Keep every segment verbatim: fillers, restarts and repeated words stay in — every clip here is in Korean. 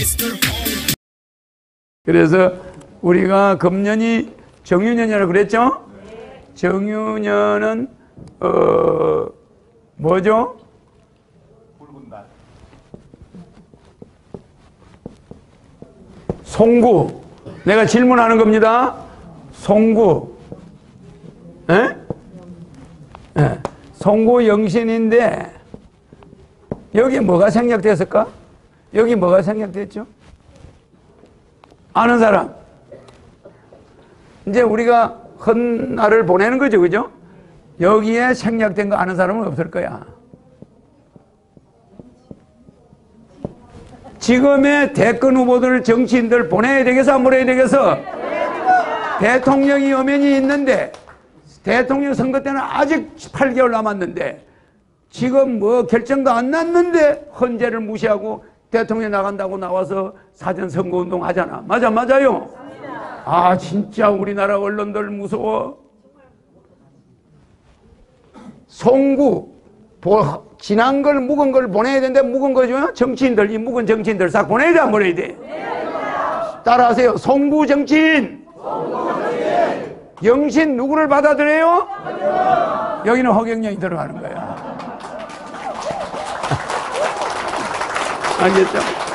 그래서 우리가 금년이 정유년이라고 그랬죠? 정유년은 어 뭐죠? 송구. 내가 질문하는 겁니다. 송구. 에? 에. 송구 영신인데 여기 뭐가 생략됐을까? 여기 뭐가 생략됐죠? 아는 사람. 이제 우리가 헌날을 보내는 거죠, 그죠? 여기에 생략된 거 아는 사람은 없을 거야. 지금의 대권 후보들, 정치인들 보내야 되겠어, 안 보내야 되겠어? 대통령이 엄연히 있는데, 대통령 선거 때는 아직 팔 개월 남았는데, 지금 뭐 결정도 안 났는데, 헌재를 무시하고 대통령 나간다고 나와서 사전 선거운동 하잖아. 맞아, 맞아요? 아, 진짜 우리나라 언론들 무서워. 송구, 보, 지난 걸, 묵은 걸 보내야 되는데, 묵은 거죠? 정치인들, 이 묵은 정치인들 싹 보내야 돼, 안 보내야 돼? 따라하세요. 송구 정치인. 영신 누구를 받아들여요? 여기는 허경영이 들어가는 거야. 알겠죠?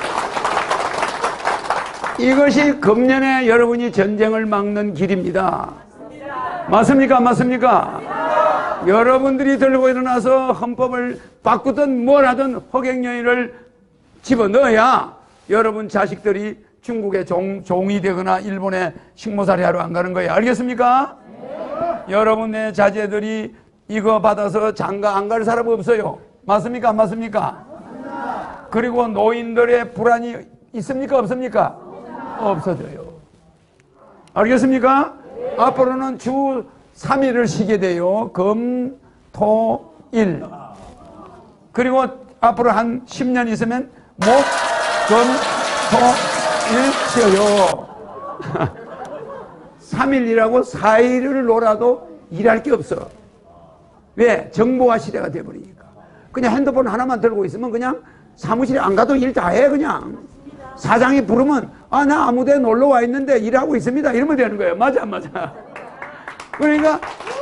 이것이 금년에 여러분이 전쟁을 막는 길입니다. 맞습니까? 안 맞습니까? 여러분들이 들고 일어나서 헌법을 바꾸든 뭘 하든 허경영이를 집어넣어야 여러분 자식들이 중국의 종, 종이 되거나 일본에 식모살이 하러 안 가는 거예요. 알겠습니까? 네. 여러분의 자제들이 이거 받아서 장가 안 갈 사람 없어요. 맞습니까? 안 맞습니까? 맞습니다. 그리고 노인들의 불안이 있습니까? 없습니까? 없어져요. 알겠습니까? 네. 앞으로는 주 삼 일을 쉬게 돼요. 금, 토, 일. 그리고 앞으로 한 십 년 있으면 목, 금, 토, 일 쉬어요. 삼 일이라고 사 일을 놀아도 일할 게 없어. 왜? 정보화 시대가 돼버리니까. 그냥 핸드폰 하나만 들고 있으면 그냥 사무실에 안 가도 일 다 해, 그냥. 사장이 부르면, 아, 나 아무 데 놀러 와 있는데 일하고 있습니다. 이러면 되는 거예요. 맞아, 안 맞아. 그러니까,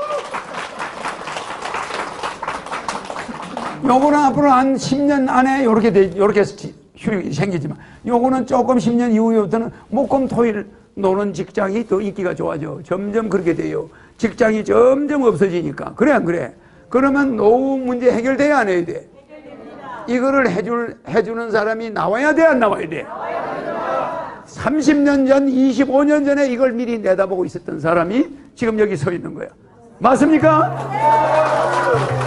요거는 앞으로 한 십 년 안에 요렇게 돼, 요렇게 휴력이 생기지만, 요거는 조금 십 년 이후부터는 목금 토일 노는 직장이 더 인기가 좋아져. 점점 그렇게 돼요. 직장이 점점 없어지니까. 그래, 안 그래? 그러면 노후 문제 해결돼야 안 해야 돼? 이거를 해줄, 해주는 사람이 나와야 돼, 안 나와야 돼? 삼십 년 전, 이십오 년 전에 이걸 미리 내다보고 있었던 사람이 지금 여기 서 있는 거야. 맞습니까?